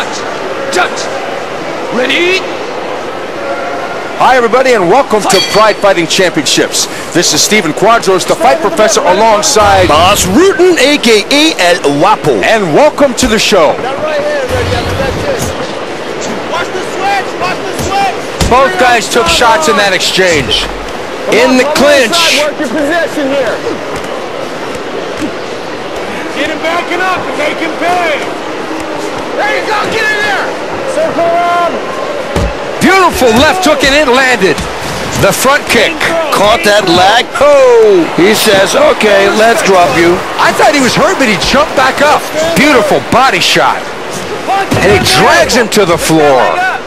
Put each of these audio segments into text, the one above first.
touch, touch. Ready? Hi everybody and welcome to Pride Fighting Championships. This is Steven Quadros, the Fight Professor, alongside Bas Rutten, a.k.a. El Guapo. And welcome to the show. Watch the switch! Watch the switch! Both guys took shots in that exchange. In the clinch. Work your position here. Get him backing up and make him pay. There you go, get in there. Circle around. Beautiful left hook and it landed. The front kick. Caught that leg. Oh! He says, okay, let's drop you. I thought he was hurt, but he jumped back up. Beautiful body shot. And he drags him to the floor.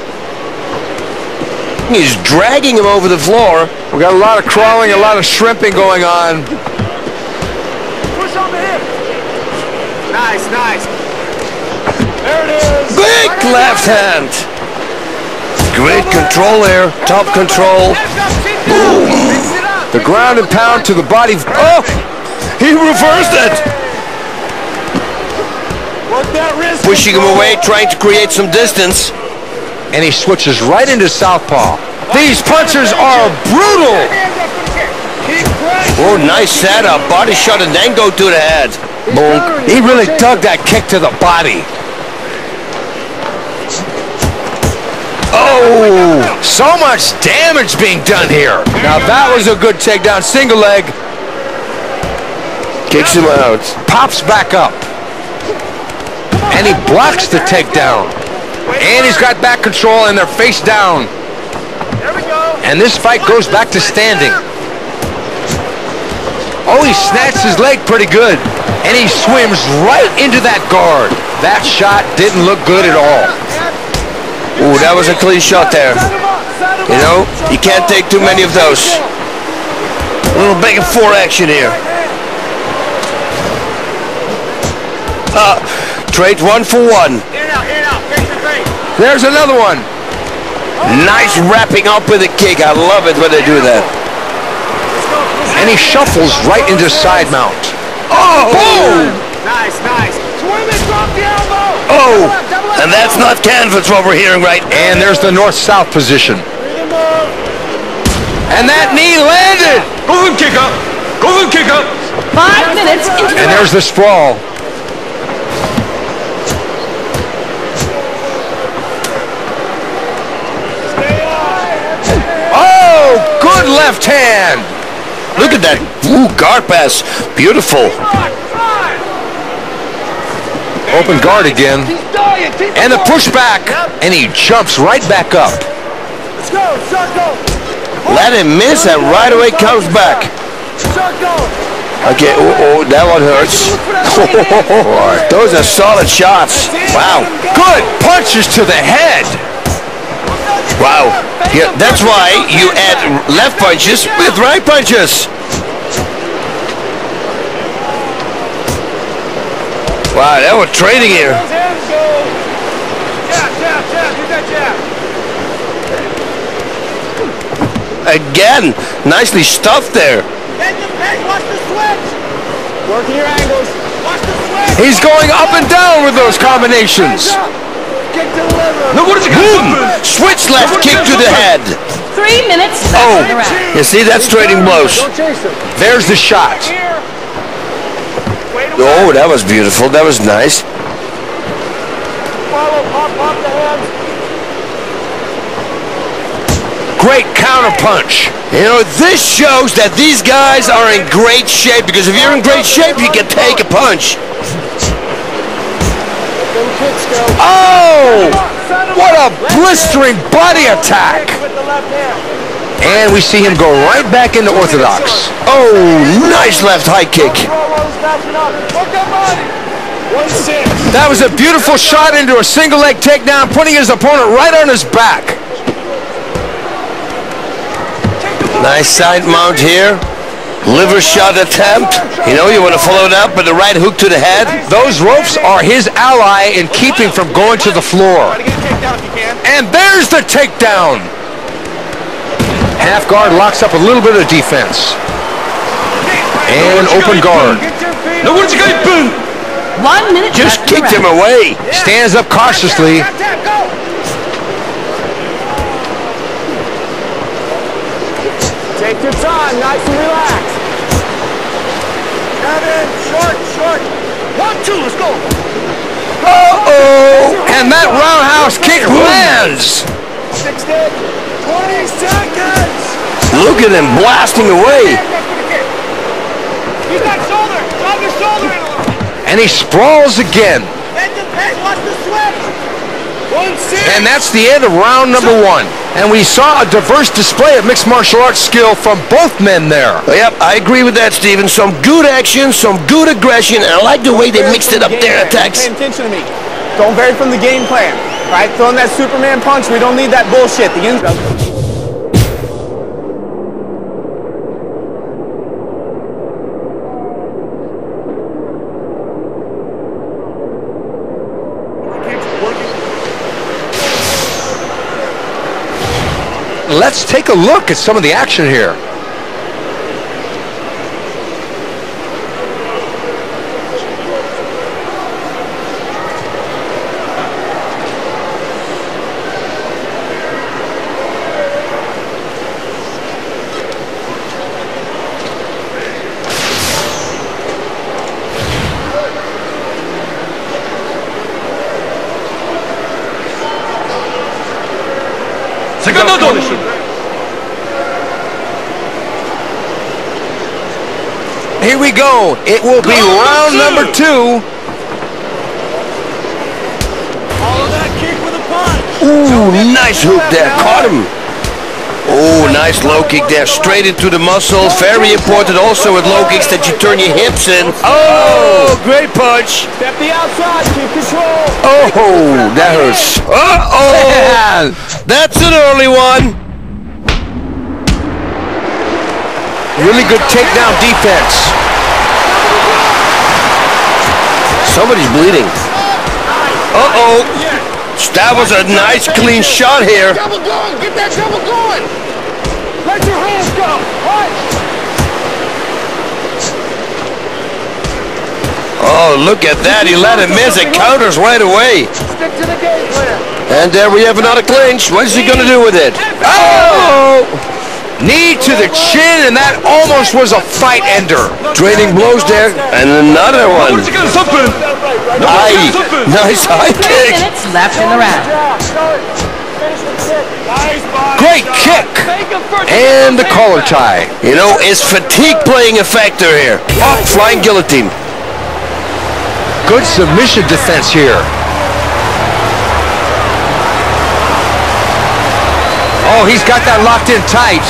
He's dragging him over the floor. We got a lot of crawling, a lot of shrimping going on. Push on the hip. Nice, nice. There it is. Big left hand. Great control there. Top control. Boom. The ground and pound to the body. Oh! He reversed it. Work that wrist. Pushing him away, trying to create some distance. And he switches right into southpaw. These punches are brutal. Oh, nice setup. Body shot and then go to the head. Boom. He really dug that kick to the body. Oh, so much damage being done here. Now that was a good takedown. Single leg. Kicks him out. Pops back up. And he blocks the takedown. And he's got back control and they're face down. There we go. And this fight goes back to standing. Oh, he snatched his leg pretty good. And he swims right into that guard. That shot didn't look good at all. Ooh, that was a clean shot there. You know, you can't take too many of those. A little back and forth action here. Trade 1 for 1. Here now, face to face. There's another one. Nice wrapping up with a kick. I love it when they do that. And he shuffles right into side mount. Oh! Boom! Nice, nice. Swim and drop the elbow. Oh! And that's not canvas what we're hearing right. And there's the north-south position. And that knee landed. Go and kick up. Go and kick up. 5 minutes into the And there's the sprawl. Oh, good left hand. Look at that. Ooh, guard pass. Beautiful. Open guard again. And the pushback. And he jumps right back up. Let's go, circle. Let him miss and right away comes back. Circle. Okay, oh, that one hurts. Those are solid shots. Wow. Good punches to the head. Wow. Yeah, that's why you add left punches with right punches. Wow, they were trading here. Those hands go. Jab, jab, jab. Use that jab. Again, nicely stuffed there. Get the peg. Watch the switch. Working your angles. Watch the switch. He's going up and down with those combinations. Kick to the liver. No, what did you Boom! Switch left kick to the head. 3 minutes left in the round. You see, that's trading blows. Don't chase him. There's the shot. Here. Wait a Oh, that was beautiful. That was nice. Follow. Pop the hands. Great counter punch. You know, this shows that these guys are in great shape, because if you're in great shape, you can take a punch. Them kicks go. Oh! What a blistering body attack. With the left hand. And we see him go right back into orthodox. Oh, nice left high kick. Rolls backing up. Work that body. 1-6. That was a beautiful shot into a single leg takedown, putting his opponent right on his back. Nice side mount here. Liver shot attempt. You know, you want to follow it up with the right hook to the head. Those ropes are his ally in keeping from going to the floor. Try to get kicked out if you can. And there's the takedown. Half guard locks up a little bit of defense. And open guard. Get your feet No, what did you get? Boom. 1 minute Just left in the kicked him round. away. Stands up cautiously. Take your time, nice and relaxed. Kevin, short. 1, 2, let's go. Uh-oh. And that roundhouse kick lands. 60, 20 seconds. Look at him blasting away. He's got shoulder. Drop your shoulder in a little bit. And he sprawls again. Watch the switch. 1-6. And that's the end of round number 1. And we saw a diverse display of mixed martial arts skill from both men there. Yep, I agree with that, Steven. Some good action, some good aggression, and I like the way they mixed it up their attacks. Pay attention to me. Don't vary from the game plan. Right? Throwing that Superman punch, we don't need that bullshit. The end. Let's take a look at some of the action here. Secondo dodge. Here we go. It will be round number 2. Follow that kick with a punch. Ooh, nice hook there. Caught him. Oh, nice low kick there. Straight into the muscle. Very important also with low kicks that you turn your hips in. Oh, great punch. Step the outside. Keep control. Oh, that hurts. Uh-oh. That's an early one. Really good takedown defense. Somebody's bleeding. Uh-oh. That was a nice clean shot here. Double going. Get that double going. Let your hands go. Oh, look at that. He let him miss. It counters right away. Stick to the game plan. And there we have another clinch. What is he going to do with it? Oh! Knee to the chin, and that almost was a fight ender. Trading blows there. And another one. Aye. Nice high 3 kick. minutes left in the round. Great kick. And the collar tie. You know, is fatigue playing a factor here? Oh, flying guillotine. Good submission defense here. Oh, he's got that locked in tight.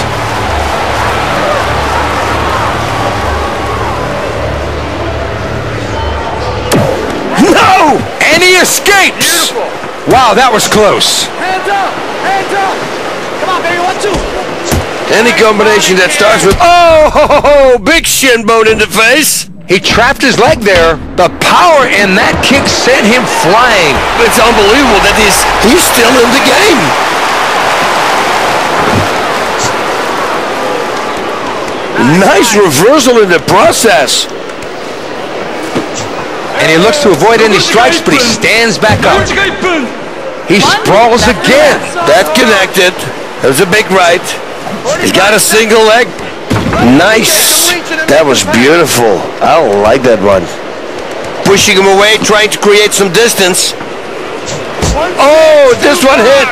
No! And he escapes. Beautiful. Wow, that was close. Hands up. Hands up. Come on, baby. 1, 2. Any combination that starts with, oh, big shin bone in the face. He trapped his leg there. The power in that kick sent him flying. It's unbelievable that he's still in the game. Nice reversal in the process. And he looks to avoid any strikes, but he stands back up. He sprawls again. That connected. That was a big right. He's got a single leg. Nice. That was beautiful. I like that one. Pushing him away, trying to create some distance. Oh, this one hit.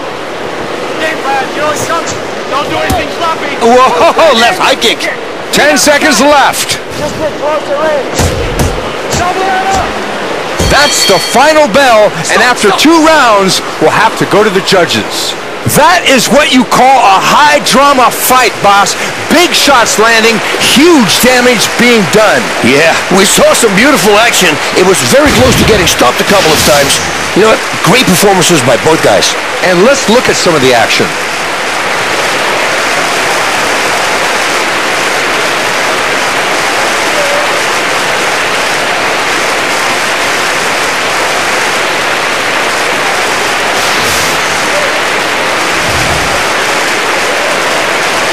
Don't do anything sloppy. Whoa, left high kick. 10 seconds left. Just get closer in. Double that up. That's the final bell, and after 2 rounds, we'll have to go to the judges. That is what you call a high-drama fight, boss. Big shots landing, huge damage being done. Yeah, we saw some beautiful action. It was very close to getting stopped a couple of times. You know what? Great performances by both guys. And let's look at some of the action.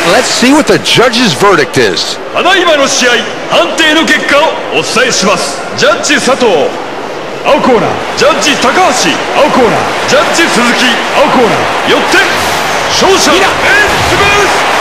let's see what the judge's verdict is. ただいまの試合判定の結果をお伝えします。ジャッジ佐藤青コーナー、ジャッジ高橋青コーナー、ジャッジ鈴木青コーナー、よって勝者レッツゴー